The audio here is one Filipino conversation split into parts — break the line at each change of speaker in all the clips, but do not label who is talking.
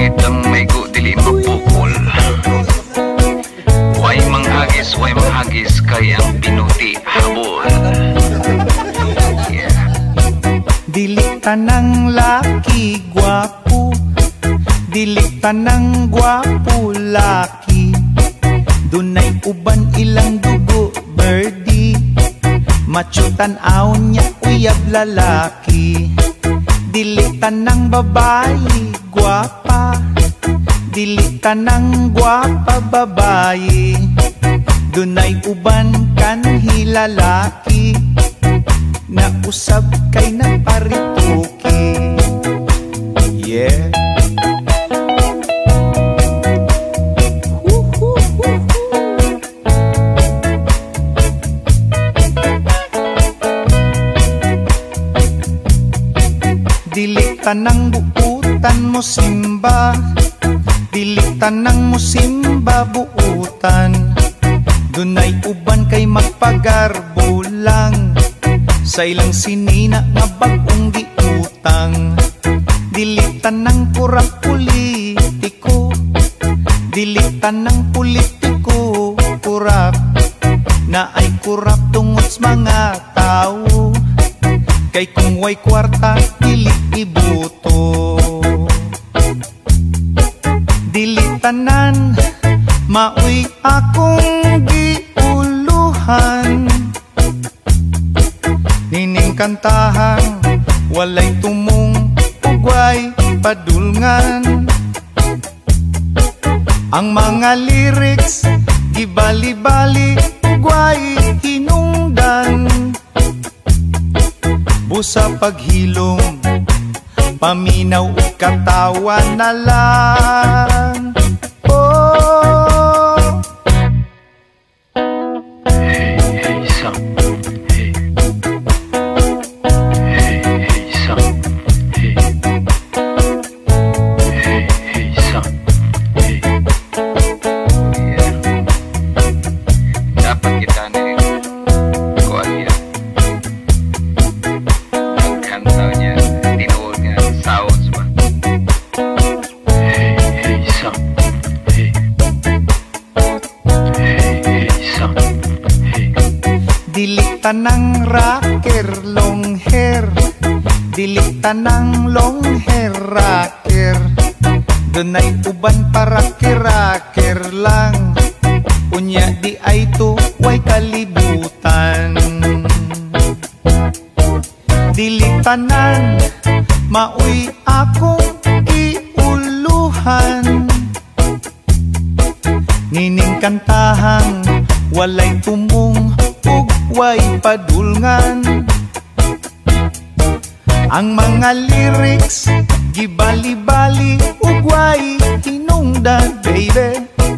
langit ang may go dili mapukol. Way manghagis kay ang pinuti habol. Yeah.
Dili tanang laki gwapo, dili tanang gwapo laki. Dunay uban ilang dugo birdie, machutan aon niya uyab lalaki. Dili tanang babae gwapa, dili tanang gwapa babae. Dunay uban kanhi lalaki, na usab kay naparituki. Yeah. Dili tanang buutan mo simba, dili tanang mo simba buutan. Dunay uban kay magpagarbo lang, sa ilang sinina nga bagong giutang. Dili tanang kurap politiko, dili tanang politiko kurap, na ay kurap tungod sa mga tao. Kay kung way kwarta, dili ibuto. Dili tanan, mauy akong giuluhan. Nining kantahan, walay tumong, ugway padulngan. Ang mga lyrics, gibali-bali, ugway hinungdan. Busa paghilom, paminaw o katawa na lang. Oh.
Hey, hey, son. Hey. Hey, hey, son. Hey. Hey, hey, son. Hey. Yeah. Dapat kita nih kuat ya. Kantanya tinuod nga sounds ba. Hey, hey, son. Hey. Hey, hey, son. Hey.
Dili tanang rocker long hair, dili tanang long hair rocker. Dunay uban para kiraker lang, unya di ay to way kalibutan. Dili tanan, mauy akong giuluhan. Nining kantahang walay tumong ug way padulngan. Ang mga lyrics gibali-bali ug way hinungdan, baby.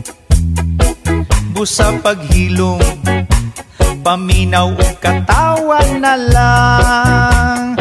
Busa paghilom, paminaw ug katawa na lang.